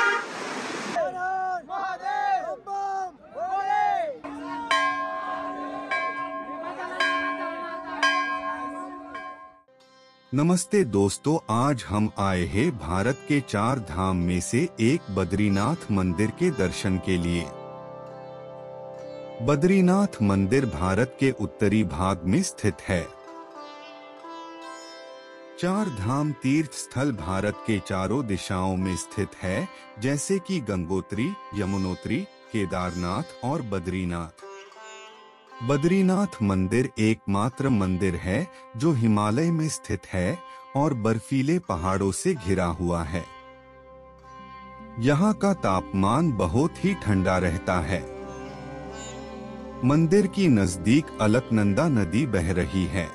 नमस्ते दोस्तों, आज हम आए हैं भारत के 4 धाम में से एक बद्रीनाथ मंदिर के दर्शन के लिए। बद्रीनाथ मंदिर भारत के उत्तरी भाग में स्थित है। 4 धाम तीर्थ स्थल भारत के चारों दिशाओं में स्थित है, जैसे कि गंगोत्री, यमुनोत्री, केदारनाथ और बद्रीनाथ। बद्रीनाथ मंदिर एकमात्र मंदिर है जो हिमालय में स्थित है और बर्फीले पहाड़ों से घिरा हुआ है। यहाँ का तापमान बहुत ही ठंडा रहता है। मंदिर की नजदीक अलकनंदा नदी बह रही है।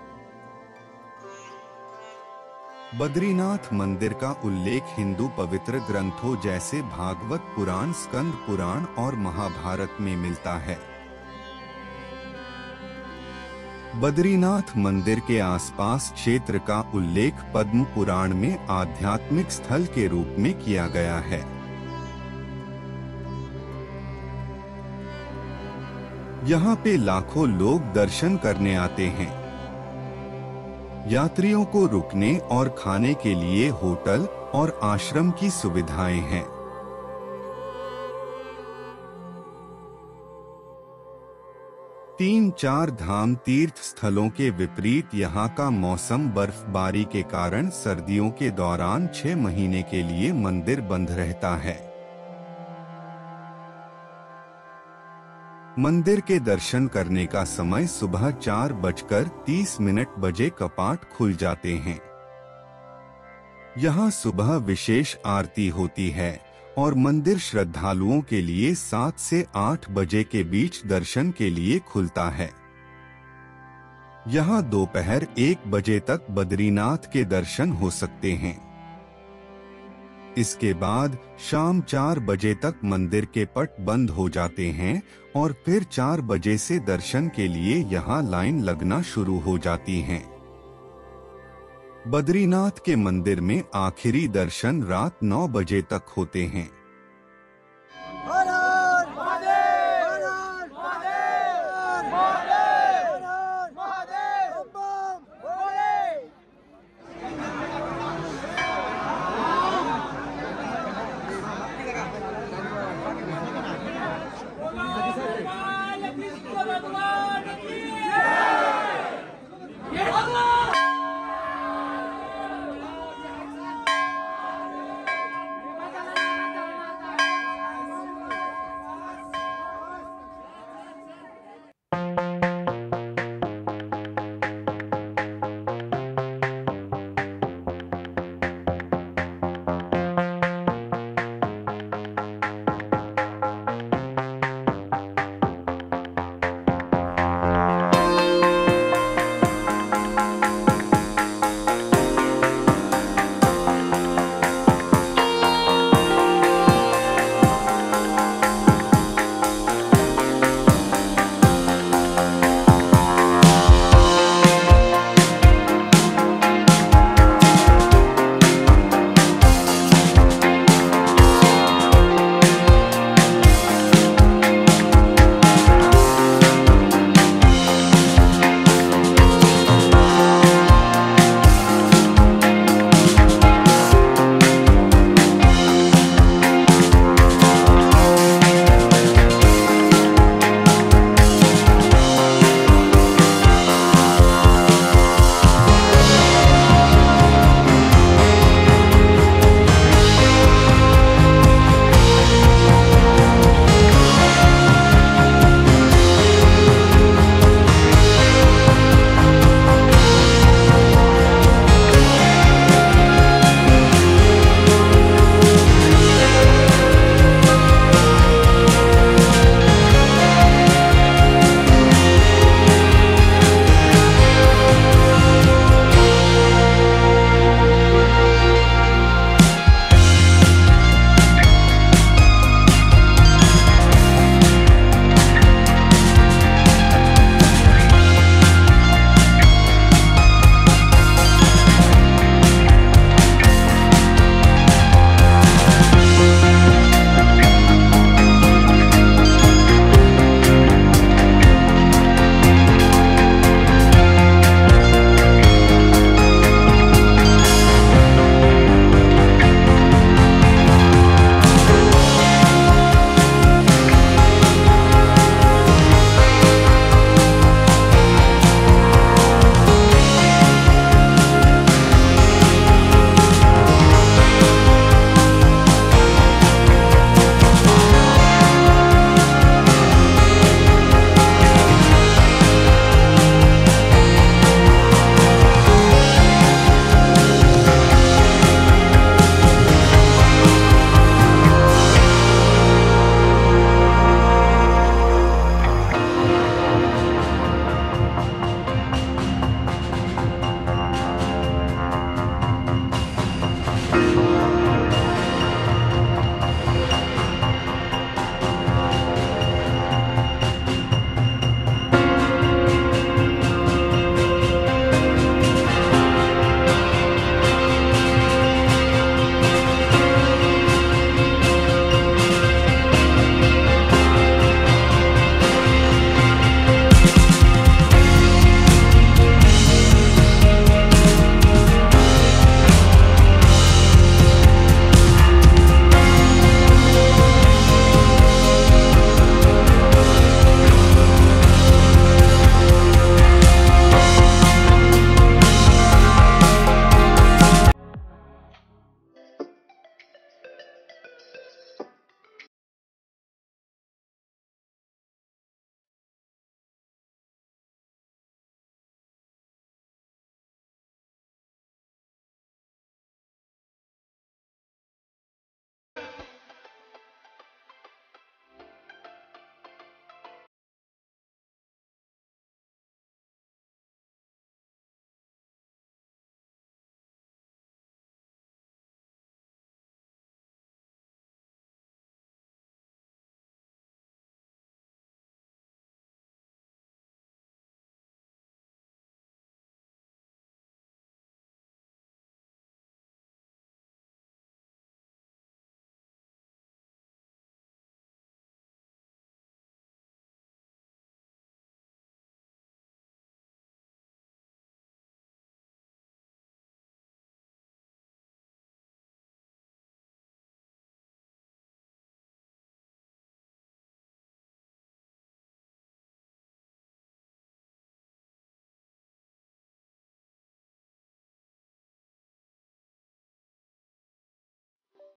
बद्रीनाथ मंदिर का उल्लेख हिंदू पवित्र ग्रंथों जैसे भागवत पुराण, स्कंद पुराण और महाभारत में मिलता है। बद्रीनाथ मंदिर के आसपास क्षेत्र का उल्लेख पद्म पुराण में आध्यात्मिक स्थल के रूप में किया गया है। यहाँ पे लाखों लोग दर्शन करने आते हैं। यात्रियों को रुकने और खाने के लिए होटल और आश्रम की सुविधाएं हैं। तीन चार धाम तीर्थ स्थलों के विपरीत यहाँ का मौसम बर्फबारी के कारण सर्दियों के दौरान 6 महीने के लिए मंदिर बंद रहता है। मंदिर के दर्शन करने का समय सुबह 4:30 बजे कपाट खुल जाते हैं। यहाँ सुबह विशेष आरती होती है और मंदिर श्रद्धालुओं के लिए 7 से 8 बजे के बीच दर्शन के लिए खुलता है। यहाँ दोपहर 1 बजे तक बद्रीनाथ के दर्शन हो सकते हैं। इसके बाद शाम 4 बजे तक मंदिर के पट बंद हो जाते हैं और फिर 4 बजे से दर्शन के लिए यहाँ लाइन लगना शुरू हो जाती है। बद्रीनाथ के मंदिर में आखिरी दर्शन रात 9 बजे तक होते हैं।